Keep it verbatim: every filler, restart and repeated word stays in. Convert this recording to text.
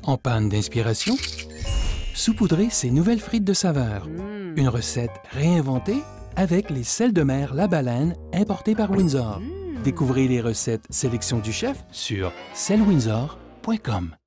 En panne d'inspiration? Saupoudrez ces nouvelles frites de saveur. Mmh. Une recette réinventée avec les sels de mer La Baleine importés par Windsor. Mmh. Découvrez les recettes sélection du chef sur sel windsor point com.